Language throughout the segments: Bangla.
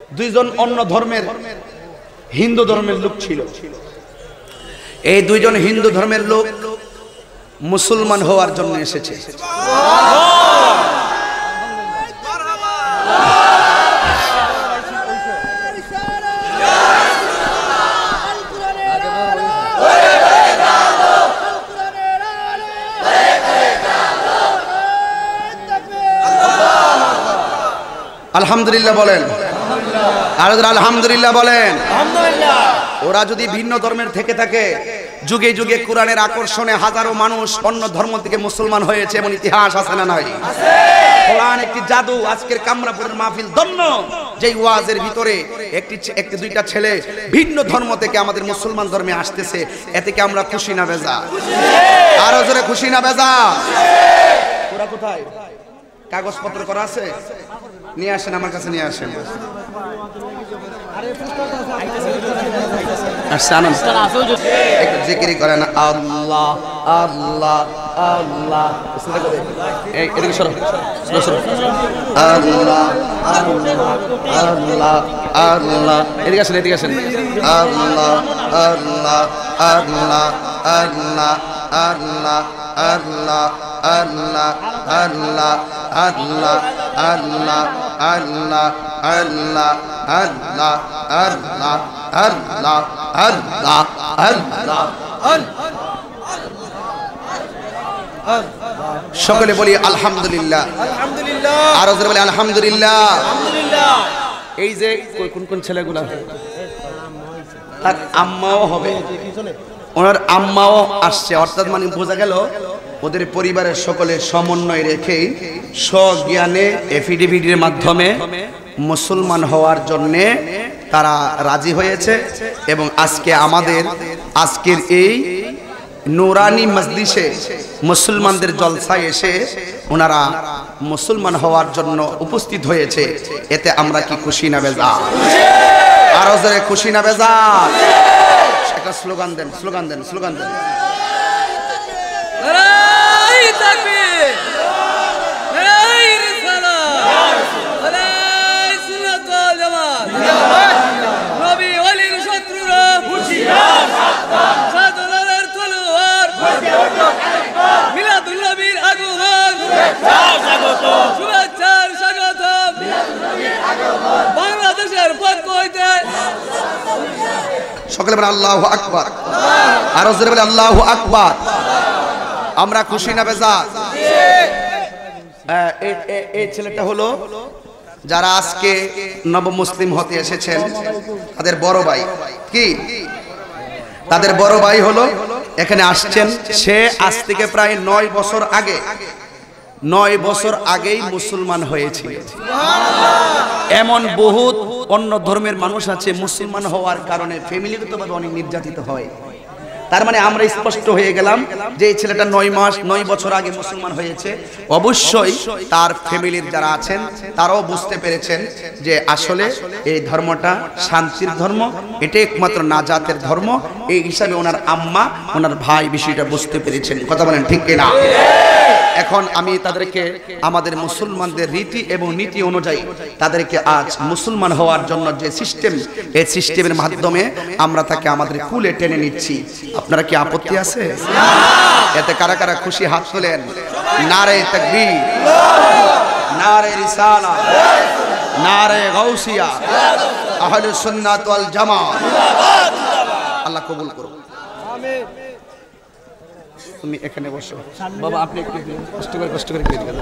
দুইজন অন্য ধর্মের হিন্দু ধর্মের লোক ছিল। এই দুইজন হিন্দু ধর্মের লোক মুসলমান হওয়ার জন্য এসেছে। আলহামদুলিল্লাহ বলেন, আর আলহামদুলিল্লাহ বলেন। ওরা যদি ভিন্ন ধর্মের থেকে থাকে, যুগে যুগে কোরআনের আকর্ষণে হাজারো মানুষ অন্য ধর্ম থেকে মুসলমান হয়েছে, এমন ইতিহাস আছে না নাই? কোরআন একটি জাদু। আজকের কামরাপুরের মাহফিল ধন্য, যেই ওয়াজের ভিতরে একটি দুইটা ছেলে ভিন্ন ধর্ম থেকে আমাদের মুসলমান ধর্মে আসতেছে, এতে কি আমরা খুশি না বেজা? আরো জোরে খুশি না বেজা? ওরা কোথায়? কাগজপত্র করা আছে? নিয়ে আসেন, আমার কাছে নিয়ে আসেন। একটু জিকির করেন, আল্লাহ আল্লাহ আল্লাহ। এদিকে সরো, সরো। আল্লাহ আল্লাহ আল্লাহ আল্লাহ। এদিকে আসেন, এদিকে আসেন। আল্লাহ আল্লাহ আল্লাহ আল্লাহ আল্লাহ আল্লাহ আল্লাহ আল্লাহ আল্লাহ আল্লাহ আল্লাহ আল্লাহ আল্লাহ আল্লাহ আল্লাহ আল্লাহ আল্লাহ। সকলে বলি আলহামদুলিল্লাহ, আলহামদুলিল্লাহ। আরো জোরে বলি আলহামদুলিল্লাহ, আলহামদুলিল্লাহ। এই যে কোন কোন ছেলেগুলা, তার আম্মাও হবে, ওনার আম্মাও আসছে, অর্থাৎ মানে বোঝা গেল ওদের পরিবারের সকলের সমন্বয় রেখে স্বজ্ঞানে এফিডেভিটের মাধ্যমে মুসলমান হওয়ার জন্যে তারা রাজি হয়েছে। এবং আজকে আমাদের আজকের এই নুরানি মজলিসে মুসলমানদের জলসায় এসে ওনারা মুসলমান হওয়ার জন্য উপস্থিত হয়েছে। এতে আমরা কি খুশি না বেজা? আরো জোরে খুশি না বেজা? একটা স্লোগান দেন, স্লোগান দেন, স্লোগান দেন। সকলে বলে আল্লাহু আকবার, আরো জোরে বলে আল্লাহু আকবার। আমরা খুশি না বেজা? এই ছেলেটা হলো যারা আজকে নব মুসলিম হতে এসেছেন, তাদের বড় ভাই। কি তাদের বড় ভাই হলো এখানে আসছেন। সে আজ থেকে প্রায় 9 বছর আগে, 9 বছর আগেই মুসলমান হয়েছিল। এমন বহুত অন্য ধর্মের মানুষ আছে মুসলমান হওয়ার কারণে ফ্যামিলিগতভাবে অনেক নির্যাতিত হয়। তার মানে আমরা স্পষ্ট হয়ে গেলাম যে এই ছেলেটা 9 বছর আগে মুসলমান হয়েছে। অবশ্যই তার ফ্যামিলির যারা আছেন তারাও বুঝতে পেরেছেন যে আসলে এই ধর্মটা শান্তির ধর্ম, এটা একমাত্র নাজাতের ধর্ম। এই হিসাবে ওনার আম্মা, ওনার ভাই বিষয়টা বুঝতে পেরেছেন। কথা বলেন ঠিক কিনা? এখন আমি তাদেরকে আমাদের মুসলমানদের রীতি এবং নীতি অনুযায়ী তাদেরকে আজ মুসলমান হওয়ার জন্য যে সিস্টেম, এই সিস্টেমের মাধ্যমে আমরা তাকে আমাদের কুলে টেনে নিচ্ছি। আপনারা কি আপত্তি আছে? এতে কারা কারা খুশি হাত তোলেন। নারে তাকবীর, নারে রিসালাত, নারে গাউসিয়া, আহলুস সুন্নাত ওয়াল জামাত। আল্লাহ কবুল করুন। আমিন। তুমি এখানে বসো বাবা, আপনি একটু কষ্ট করে দিয়ে দিন।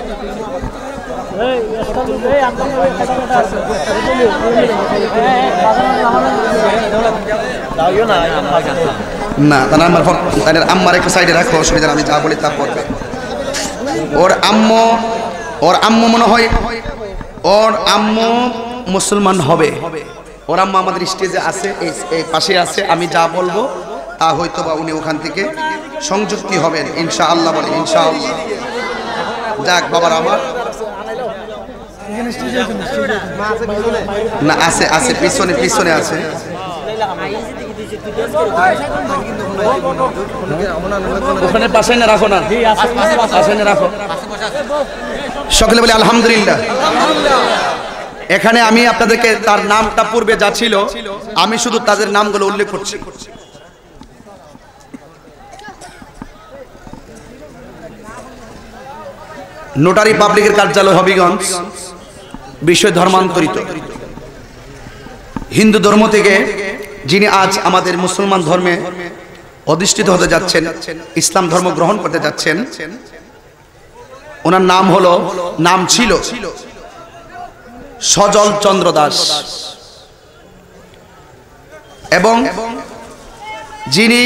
না তার আমার তাদের আম্মার একটু সাইডে রাখো, অসুবিধা। আমি যা বলি তা করবে। ওর আম্মু মনে হয় ওর আম্মু মুসলমান হবে। ওর আম্মু আমাদের স্টেজে আছে, এই পাশে আছে। আমি যা বলবো তা হয়তো বা উনি ওখান থেকে সংযুক্তি হবেন ইনশাআল্লাহ। বলে ইনশাআল্লাহ। যাক বাবার আমার না আছে, আছে পিছনে, পিছনে আছে। ওখানে পাশে না রাখো, না পাশে না রাখো। সকলে বলে আলহামদুলিল্লাহ। এখানে আমি আপনাদেরকে তার নামটা পূর্বে যা ছিল আমি শুধু তাদের নামগুলো উল্লেখ করছি। নোটারি পাবলিকের কার্যালয় হবিগঞ্জ, বিষয় ধর্মান্তরিত। হিন্দু ধর্ম থেকে যিনি আজ আমাদের মুসলমান ধর্মে অধিষ্ঠিত হতে যাচ্ছেন, ইসলাম ধর্ম গ্রহণ করতে যাচ্ছেন, ওনার নাম ছিল সজল চন্দ্র দাস। এবং যিনি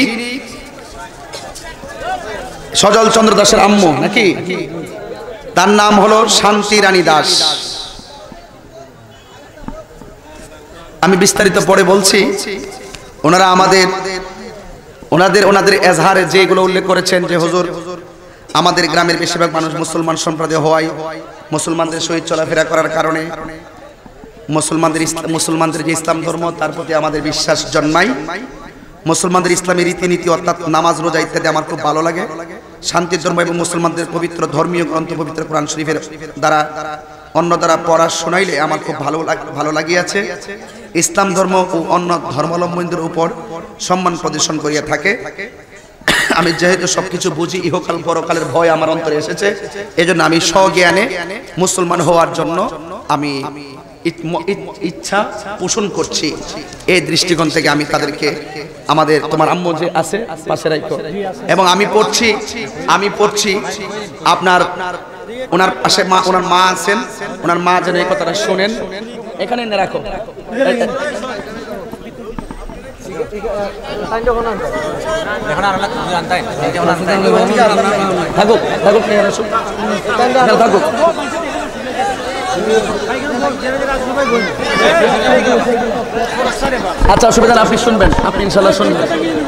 সজল চন্দ্র দাসের আম্মু নাকি, তার নাম হলো শান্তি রানী দাস। আমি বিস্তারিত পরে বলছি। ওনারা ওনাদের এজহারে যেগুলো উল্লেখ করেছেন যে হুজুর আমাদের গ্রামের বেশিরভাগ মানুষ মুসলমান সম্প্রদায় হওয়ায় মুসলমানদের সহিত চলাফেরা করার কারণে মুসলমানদের যে ইসলাম ধর্ম তার প্রতি আমাদের বিশ্বাস জন্মায়। মুসলমানদের ইসলামী রীতিনীতি অর্থাৎ নামাজ রোজা ইত্যাদি আমার খুব ভালো লাগে। শান্তির ধর্ম এবং মুসলমানদের পবিত্র ধর্মীয় গ্রন্থ পবিত্র কোরআন শরীফের দ্বারা অন্য দ্বারা পড়া শোনাইলে আমার খুব ভালো লাগিয়াছে। ইসলাম ধর্ম ও অন্য ধর্মাবলম্বীদের উপর সম্মান প্রদর্শন করিয়া থাকে। আমি যেহেতু সবকিছু বুঝি, ইহকাল পরকালের ভয় আমার অন্তরে এসেছে, এজন্য আমি স্বজ্ঞানে মুসলমান হওয়ার জন্য আমি ইচ্ছা পোষণ করছি। এই দৃষ্টিকোণ থেকে আমি তাদেরকে আমাদের তোমার আম্মু যে আছে পাশে রাখো, এবং আমি পড়ছি আপনার ওনার পাশে ওনার মা আছেন, ওনার মা যেন এই কথাটা শোনেন। এখানে এনে রাখো। আচ্ছা অসুবিধা না, আপনি শুনবেন, আপনি ইনশাল্লাহ শুনবেন।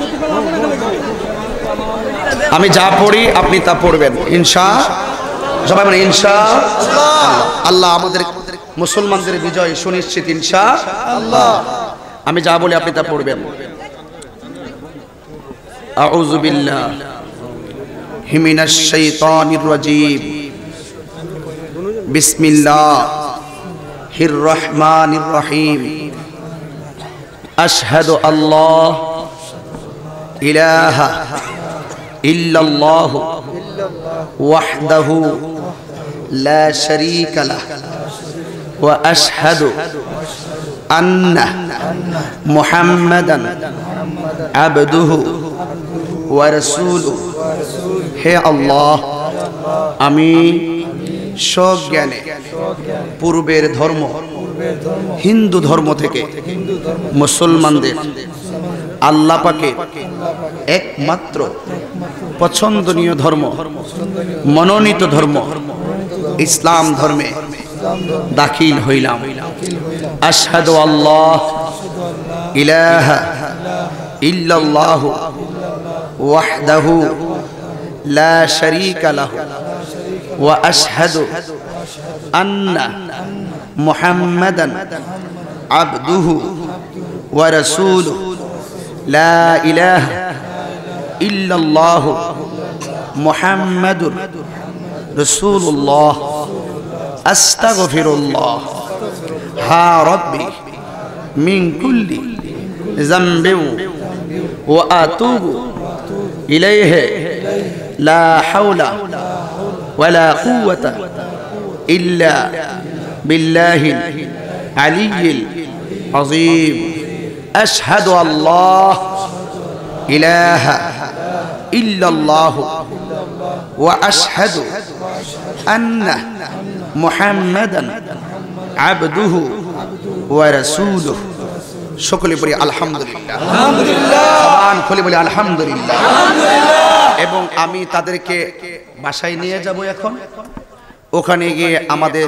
আমি যা পড়ি আপনি তা পড়বেন সবাই মানে ইনশাআল্লাহ। আল্লাহ আমাদের মুসলমানদের বিজয় সুনিশ্চিত ইনশাআল্লাহ। আমি যা বলি আপনি তা পড়বেন। আউযু বিল্লাহি মিনাশ শাইতানির রাজীম। বিসমিল্লাহির রহমানির রহিম। আশহাদু আল্লাহ ইলাহা ইল্লাল্লাহু ওয়াহদাহু লা শারীকা লাহু ওয়া আশহাদু আন্না মুহাম্মাদান আবদুহু ওয়া রাসূলুহু। হে আল্লাহ, আমি সজ্ঞানে পূর্বের ধর্ম হিন্দু ধর্ম থেকে মুসলমানদের আল্লাহ পাকের একমাত্র পছন্দনীয় ধর্ম, মনোনীত ধর্ম ইসলাম ধর্মে দাখিল হইলাম। আশহাদু আল্লাহ ইলাহা ইল্লাল্লাহু ওয়াহদাহু লা শারীকা লাহু ওয়া আশহাদু আন্না মুহাম্মাদান আবদুহু ওয়া রাসূলুহু লা ইলাহা ইল্লাল্লাহু মুহাম্মাদুর রাসূলুল্লাহ। আস্তাগফিরুল্লাহ হা রাব্বি মিন কুল্লি যামবিন ওয়া আতুবু ইলাইহি লা হাওলা ওয়ালা কুওয়াতা ইল্লা বিল্লাহিল আলিয়্যিল আযীম। আশহাদু আল্লাহ ইলাহা ইল্লাল্লাহু ওয়া আশহাদু আন্না মুহাম্মাদান আবদুহু ওয়া রাসূলুহু। সকলে বলি আলহামদুলিল্লাহ। জবান খুলে বলি আলহামদুলিল্লাহ। এবং আমি তাদেরকে বাসায় নিয়ে যাব এখন। ওখানে গিয়ে আমাদের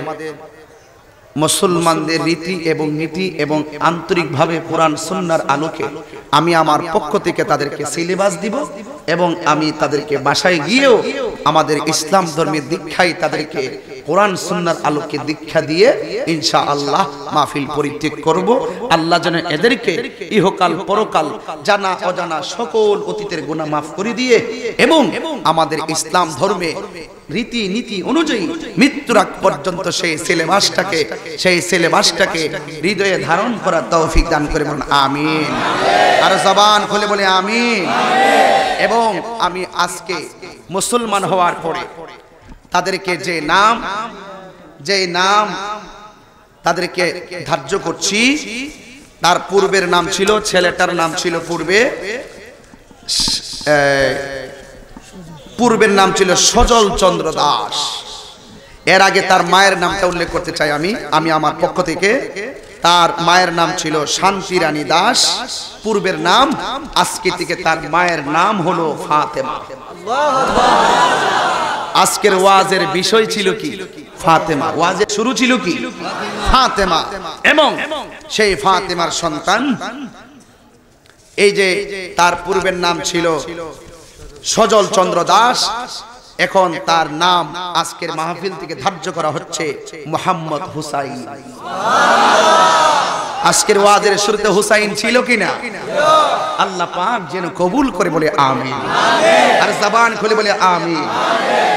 মুসলমানদের রীতি এবং নীতি এবং আন্তরিকভাবে কোরআন সুন্নাহর আলোকে আমি আমার পক্ষ থেকে তাদেরকে সিলেবাস দিব, এবং আমি তাদেরকে বাসায় গিয়েও আমাদের ইসলাম ধর্মের দীক্ষায় তাদেরকে কোরআন সুন্নাহর আলোকে দীক্ষা দিয়ে ইনশাআল্লাহ মাহফিল পরিত্যাগ করব। আল্লাহ যেন এদেরকে ইহকাল পরকাল জানা অজানা সকল অতীতের গুনাহ মাফ করে দিয়ে এবং আমাদের ইসলাম ধর্মে রীতি নীতি অনুযায়ী মৃত্যুর আগ পর্যন্ত সেই সিলেবাসটাকে হৃদয়ে ধারণ করার তৌফিক দান করে বলুন আমিন। আর জবান খুলে বলে আমিন। এবং আমি আজকে মুসলমান হওয়ার পরে তাদেরকে যে নাম তাদেরকে ধার্য করছি, তার পূর্বের নাম ছিল, ছেলেটার নাম ছিল পূর্বের নাম ছিল সজল চন্দ্র দাস। এর আগে তার মায়ের নামটা উল্লেখ করতে চাই আমি আমার পক্ষ থেকে। তার মায়ের নাম ছিল শান্তি রানী দাস, পূর্বের নাম। আজকে থেকে তার মায়ের নাম হলো ফাতেমা। আজকের ওয়াজের বিষয় ছিল কি? ফাতেমা। ওয়াজের শুরু ছিল কি? ফাতেমা। এবং সেই ফাতেমার সন্তান, এই যে তার পূর্বের নাম ছিল সজল চন্দ্র দাস, এখন তার নাম আজকের মাহফিল থেকে ধার্য করা হচ্ছে মোহাম্মদ হুসাইন। আজকের ওয়াজের শুরুতে হুসাইন ছিল কিনা? আল্লাহ পাক যেন কবুল করে বলে আমিন। আর জবান খুলে বলে আমিন।